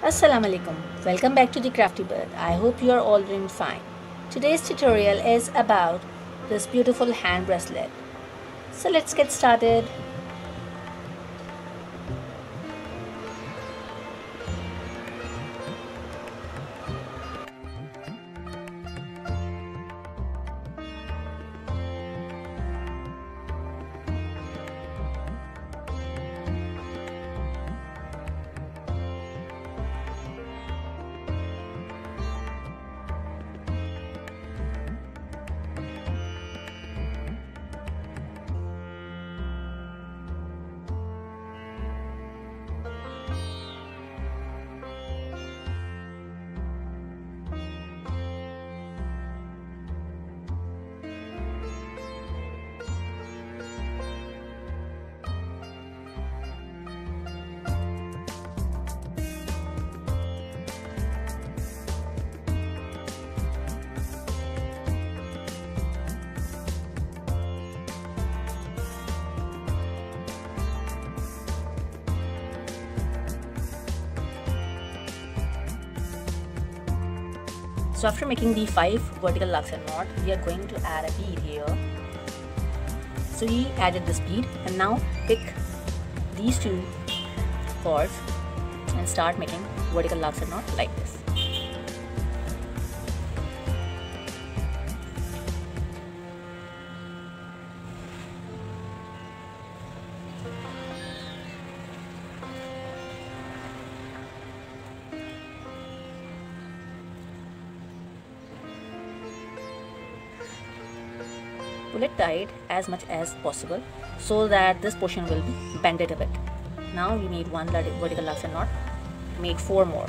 Assalamu alaikum. Welcome back to the Crafty Bird. I hope you are all doing fine. Today's tutorial is about this beautiful hand bracelet. So let's get started. So after making the 5 vertical larks and knot, we are going to add a bead here. So we added this bead and now pick these 2 cords and start making vertical larks and knot like this. Pull it tight as much as possible so that this portion will be bended a bit. Now we made 1 vertical larks and knot, made 4 more.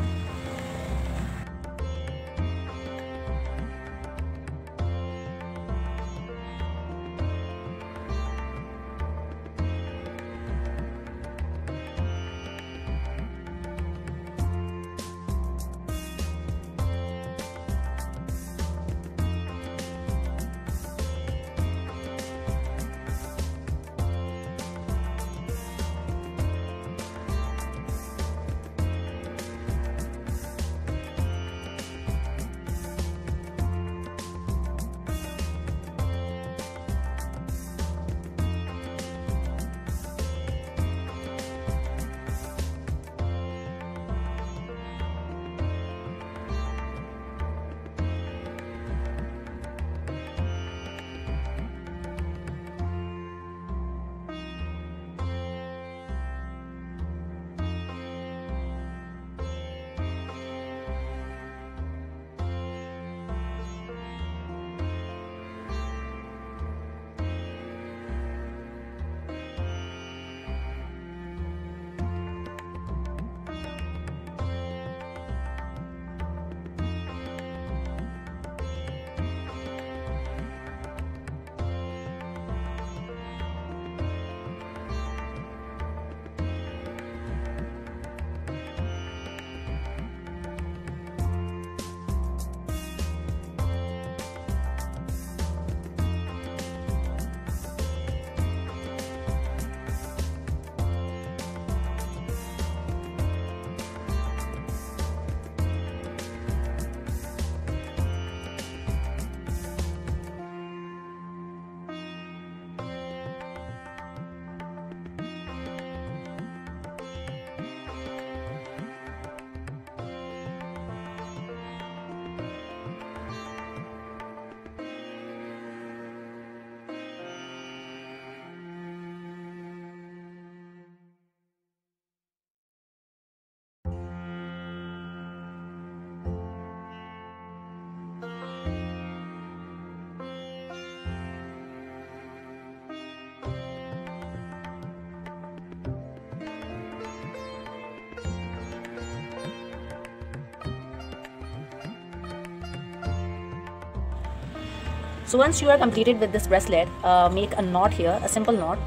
So once you are completed with this bracelet, make a knot here, a simple knot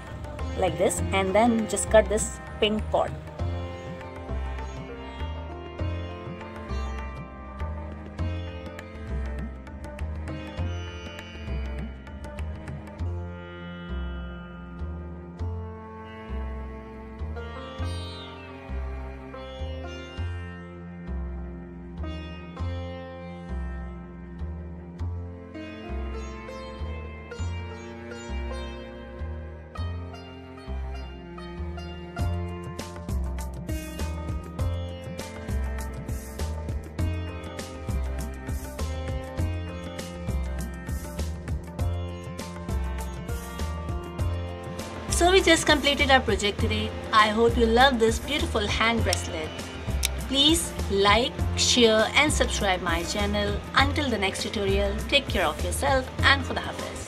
like this, and then just cut this pink cord. So we just completed our project today. I hope you love this beautiful hand bracelet. Please like, share and subscribe my channel. Until the next tutorial, take care of yourself and Khuda Hafiz.